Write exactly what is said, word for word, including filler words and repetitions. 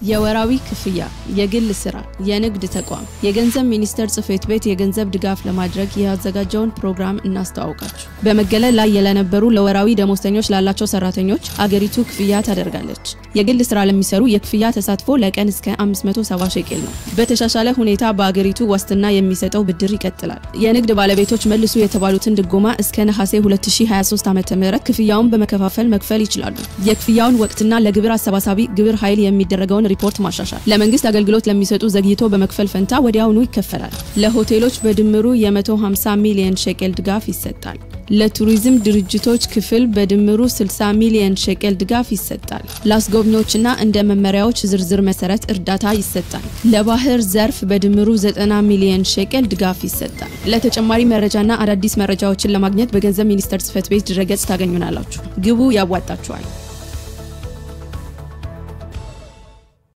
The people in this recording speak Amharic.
የወራዊ ክፍያ የግል ስራ የንግድ ተቋም የገንዘብ ሚኒስቴር ጽፈት ቤት የገንዘብ ድጋፍ ለማድረግ ያዘጋጀውን ፕሮግራም እናስተዋውቃችሁ በመገለል ላይ የለነበሩ ለወራዊ ደሞዝተኞች ላላቸው ሰራተኞች አገሪቱ ክፍያ ታደርጋለች የግል ስራ ለሚሰሩ የክፍያ ተሳትፎ ለቀን እስከ አምስት መቶ ሰባ ሸቄል ነው በተሻሻለ ሁኔታ በአገሪቱ ዋስትና የሚሰጠው ብድር ይቀጥላል የንግድ ባለቤቶች መልሱ የተባሉትን ድጎማ እስከ ነሐሴ ሁለት ሺህ ሃያ ሶስት ዓመተ ምህረት ክፍያውን በመከፋፈል መክፈል ይችላሉ የክፍያውን ወቅትና ለግብር አሰባሳቢ ግብር ኃይል የሚደረገውን ሪፖርት ማሻሻል ለመንግስት አገልግሎት ለሚሰጡ ዘግይቶ በመክፈል ፈንታ ወዲያውኑ ይከፈላል ለሆቴሎች በድምሩ የ150 ሚሊዮን ሸቄል ድጋፍ ይሰጣል ለቱሪዝም ድርጅቶች ክፍል በድምሩ ስልሳ ሚሊዮን ሸቄል ድጋፍ ይሰጣል ላስጎብኚዎችና እንደ መመሪያዎች ዝርዝር መሰረት እርዳታ ይሰጣል ለባህር ዘርፍ በድምሩ ዘጠና ሚሊዮን ሸቄል ድጋፍ ይሰጣል ለተጨማሪ መረጃና አዳዲስ መረጃዎችን ለማግኘት በገንዘብ ሚኒስቴር ጽፈት ቤት ድረገጽ ታገኙናላችሁ ግቡ ያዋጣችኋል